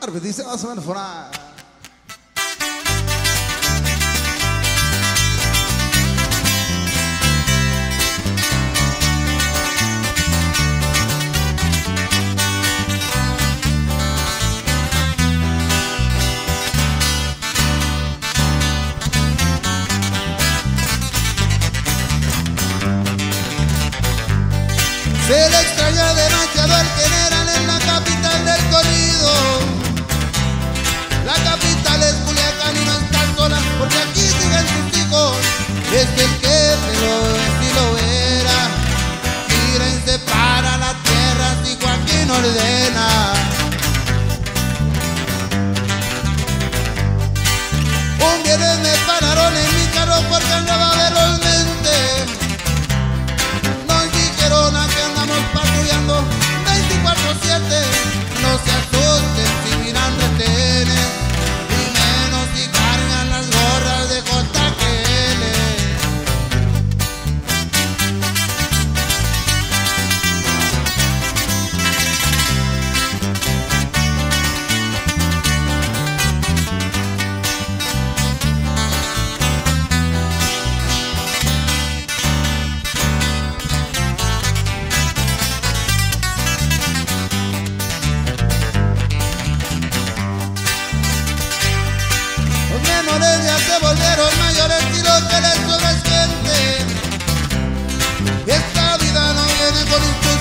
Claro, dice más o menos por ahí. Se le extraña demasiado al general en la capital del corrido. La capital es Culiacán y no está sola, porque aquí siguen sus hijos. Es que el jefe si lo era, tira y separa la tierra si Joaquín ordena. Un viernes me pararon en mi carro porque andaba velozmente. Que andamos patrullando 24/7. No se asusten si miran retenes, y menos si cargan las gorras de JGL. Ya se volvieron mayores y lo que les sobra es gente. Esta vida no viene con un